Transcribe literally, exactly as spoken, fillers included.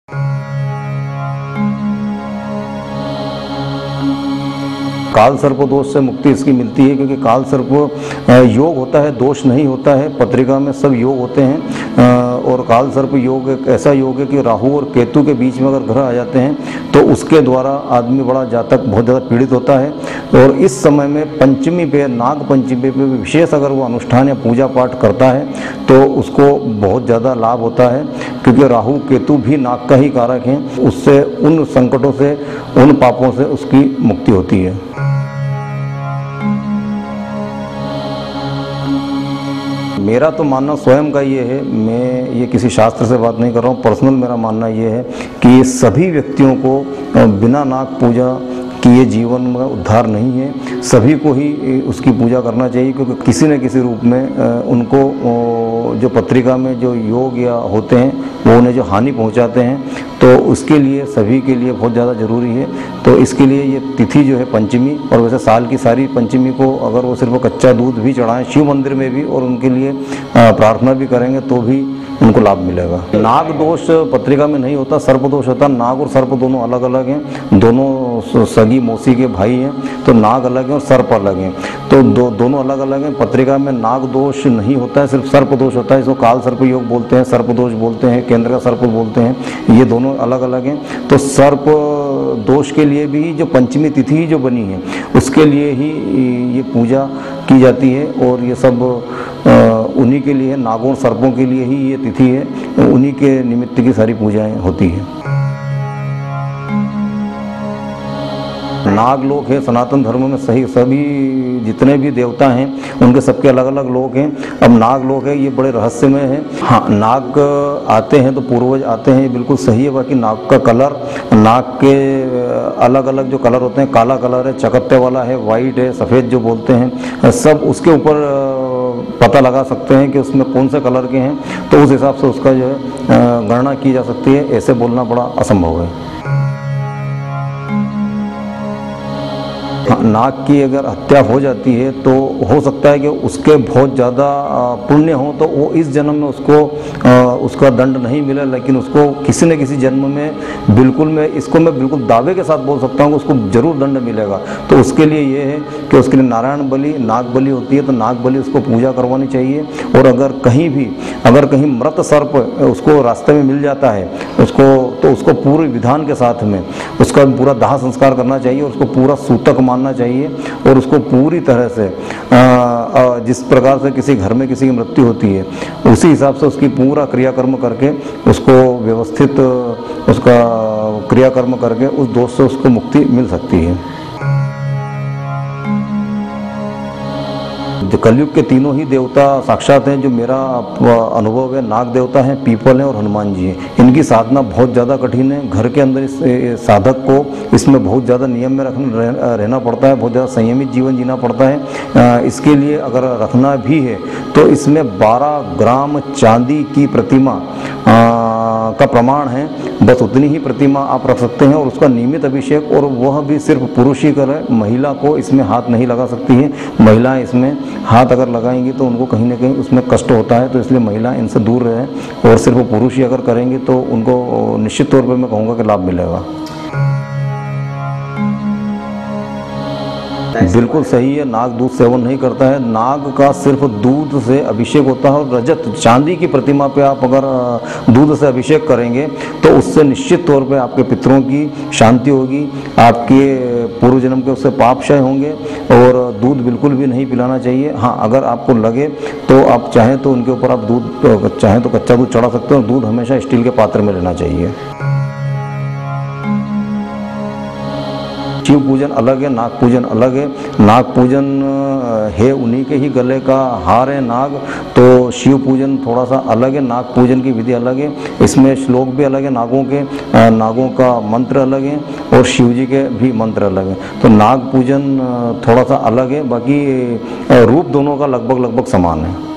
काल सर्प दोष से मुक्ति इसकी मिलती है, क्योंकि काल सर्प योग होता है, दोष नहीं होता है। पत्रिका में सब योग होते हैं, और काल सर्प योग एक ऐसा योग है कि राहु और केतु के बीच में अगर ग्रह आ जाते हैं तो उसके द्वारा आदमी बड़ा जातक बहुत ज़्यादा पीड़ित होता है। और इस समय में पंचमी पे, नाग पंचमी पे विशेष अगर वो अनुष्ठान या पूजा पाठ करता है तो उसको बहुत ज़्यादा लाभ होता है, क्योंकि राहु केतु भी नाग का ही कारक हैं। उससे उन संकटों से, उन पापों से उसकी मुक्ति होती है। मेरा तो मानना स्वयं का ये है, मैं ये किसी शास्त्र से बात नहीं कर रहा हूँ, पर्सनल मेरा मानना ये है कि सभी व्यक्तियों को बिना नाग पूजा कि ये जीवन में उद्धार नहीं है। सभी को ही उसकी पूजा करना चाहिए, क्योंकि किसी न किसी रूप में उनको जो पत्रिका में जो योग या होते हैं वो उन्हें जो हानि पहुंचाते हैं, तो उसके लिए सभी के लिए बहुत ज़्यादा ज़रूरी है। तो इसके लिए ये तिथि जो है पंचमी, और वैसे साल की सारी पंचमी को अगर वो सिर्फ कच्चा दूध भी चढ़ाएं शिव मंदिर में भी और उनके लिए प्रार्थना भी करेंगे तो भी उनको लाभ मिलेगा। नाग दोष पत्रिका में नहीं होता, सर्प दोष होता। नाग और सर्प दोनों अलग अलग हैं, दोनों सगी मौसी के भाई हैं, तो नाग अलग हैं और सर्प अलग हैं, तो दो दोनों अलग अलग हैं। पत्रिका में नाग दोष नहीं होता है, सिर्फ सर्प दोष होता है। इसको काल सर्प योग बोलते हैं, सर्प दोष बोलते हैं, केंद्र का सर्प बोलते हैं, ये दोनों अलग अलग हैं। तो सर्प दोष के लिए भी जो पंचमी तिथि जो बनी है उसके लिए ही ये पूजा की जाती है, और ये सब उन्हीं के लिए, नागों सर्पों के लिए ही ये तिथि है, उन्हीं के निमित्त की सारी पूजाएं होती हैं। नाग लोक है सनातन धर्म में, सही सभी जितने भी देवता हैं उनके सबके अलग अलग लोक हैं। अब नाग लोक है ये बड़े रहस्यमय है। हाँ, नाग आते हैं तो पूर्वज आते हैं, ये बिल्कुल सही है। बाकी नाग का कलर, नाग के अलग अलग जो कलर होते हैं, काला कलर है, चकत्ते वाला है, वाइट है, सफ़ेद जो बोलते हैं, सब उसके ऊपर पता लगा सकते हैं कि उसमें कौन से कलर के हैं, तो उस हिसाब से उसका जो है गणना की जा सकती है। ऐसे बोलना बड़ा असंभव है। नाग की अगर हत्या हो जाती है तो हो सकता है कि उसके बहुत ज़्यादा पुण्य हो तो वो इस जन्म में उसको उसका दंड नहीं मिले, लेकिन उसको किसी न किसी जन्म में, बिल्कुल मैं इसको मैं बिल्कुल दावे के साथ बोल सकता हूँ कि उसको जरूर दंड मिलेगा। तो उसके लिए ये है कि उसके लिए नारायण बलि, नाग बलि होती है, तो नाग बलि उसको पूजा करवानी चाहिए। और अगर कहीं भी, अगर कहीं मृत सर्प उसको रास्ते में मिल जाता है उसको, तो उसको पूरे विधान के साथ में उसका पूरा दाह संस्कार करना चाहिए, और उसको पूरा सूतक मानना चाहिए, और उसको पूरी तरह से आ, आ, जिस प्रकार से किसी घर में किसी की मृत्यु होती है उसी हिसाब से उसकी पूरा क्रियाकर्म करके उसको व्यवस्थित उसका क्रियाकर्म करके उस दोष से उसको मुक्ति मिल सकती है। जो कलयुग के तीनों ही देवता साक्षात हैं, जो मेरा अनुभव है, नाग देवता हैं, पीपल हैं और हनुमान जी हैं। इनकी साधना बहुत ज़्यादा कठिन है। घर के अंदर इस साधक को इसमें बहुत ज़्यादा नियम में रखना रहना पड़ता है, बहुत ज़्यादा संयमित जीवन जीना पड़ता है। इसके लिए अगर रखना भी है तो इसमें बारह ग्राम चांदी की प्रतिमा का प्रमाण है, बस उतनी ही प्रतिमा आप रख सकते हैं, और उसका नियमित अभिषेक, और वह भी सिर्फ पुरुष ही करे, महिला को इसमें हाथ नहीं लगा सकती है। महिलाएं इसमें हाथ अगर लगाएंगी तो उनको कहीं ना कहीं उसमें कष्ट होता है, तो इसलिए महिलाएं इनसे दूर रहें, और सिर्फ पुरुष ही अगर करेंगे तो उनको निश्चित तौर पर मैं कहूँगा कि लाभ मिलेगा। बिल्कुल सही है, नाग दूध सेवन नहीं करता है। नाग का सिर्फ दूध से अभिषेक होता है, और रजत चांदी की प्रतिमा पे आप अगर दूध से अभिषेक करेंगे तो उससे निश्चित तौर पे आपके पितरों की शांति होगी, आपके पूर्व जन्म के उससे पाप क्षय होंगे, और दूध बिल्कुल भी नहीं पिलाना चाहिए। हाँ, अगर आपको लगे तो आप चाहें तो उनके ऊपर आप दूध, चाहें तो कच्चा दूध चढ़ा सकते हैं, और दूध हमेशा स्टील के पात्र में लेना चाहिए। शिव पूजन अलग है, नाग पूजन अलग है। नाग पूजन है उन्हीं के ही गले का हार है नाग, तो शिव पूजन थोड़ा सा अलग है, नाग पूजन की विधि अलग है। इसमें श्लोक भी अलग है नागों के, नागों का मंत्र अलग है, और शिव जी के भी मंत्र अलग है। तो नाग पूजन थोड़ा सा अलग है, बाकी रूप दोनों का लगभग लगभग समान है।